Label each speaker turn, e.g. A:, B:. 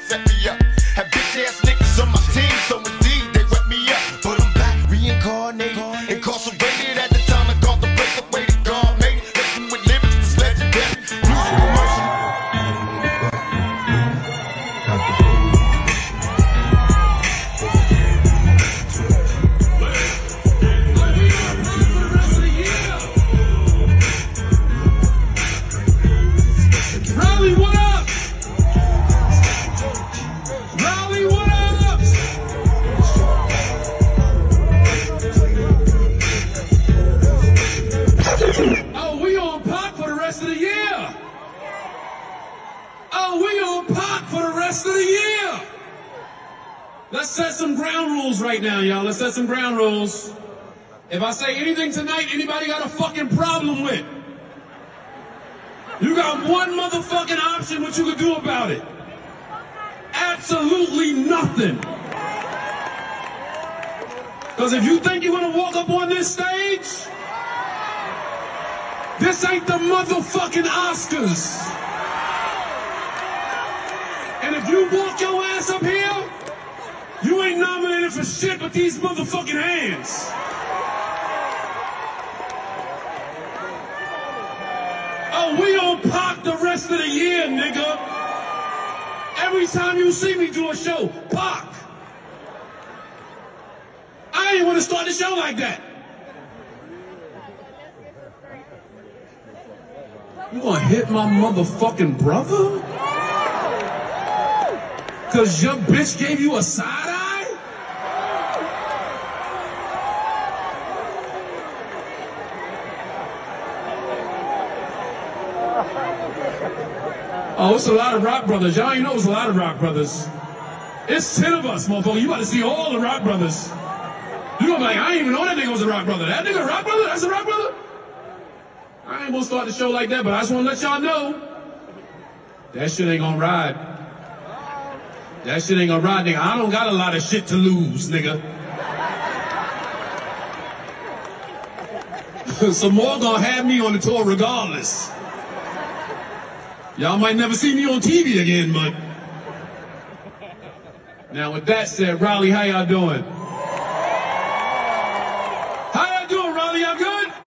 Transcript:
A: set me up. Have bitch ass niggas on my team, so indeed they wet me up. But I'm back, reincarnated, incarcerated at the time I got the break the way that God made it. Listen with lyrics that's legendary. Music commercial.
B: Raleigh, what up? Raleigh, what up? Oh, we on Pac for the rest of the year. Oh, we on Pac for the rest of the year. Let's set some ground rules right now, y'all. Let's set some ground rules. If I say anything tonight, anybody got a fucking problem with? You got one motherfucking option what you can do about it. Absolutely nothing. Because if you think you're going to walk up on this stage, this ain't the motherfucking Oscars. And if you walk your ass up here, you ain't nominated for shit but these motherfucking hands. Oh, we on Pac the rest of the year, nigga. Every time you see me do a show, Pac. I ain't want to start the show like that. You gonna hit my motherfucking brother? Cause your bitch gave you a side eye? Oh, it's a lot of rock brothers. Y'all ain't know it's a lot of rock brothers. It's 10 of us, motherfucker. You about to see all the rock brothers. You gonna be like, I didn't even know that nigga was a rock brother. That nigga a rock brother? That's a rock brother? I ain't gonna start the show like that, but I just wanna let y'all know that shit ain't gonna ride. That shit ain't gonna ride, nigga. I don't got a lot of shit to lose, nigga. Some more gonna have me on the tour regardless. Y'all might never see me on TV again, but... Now with that said, Raleigh, how y'all doing?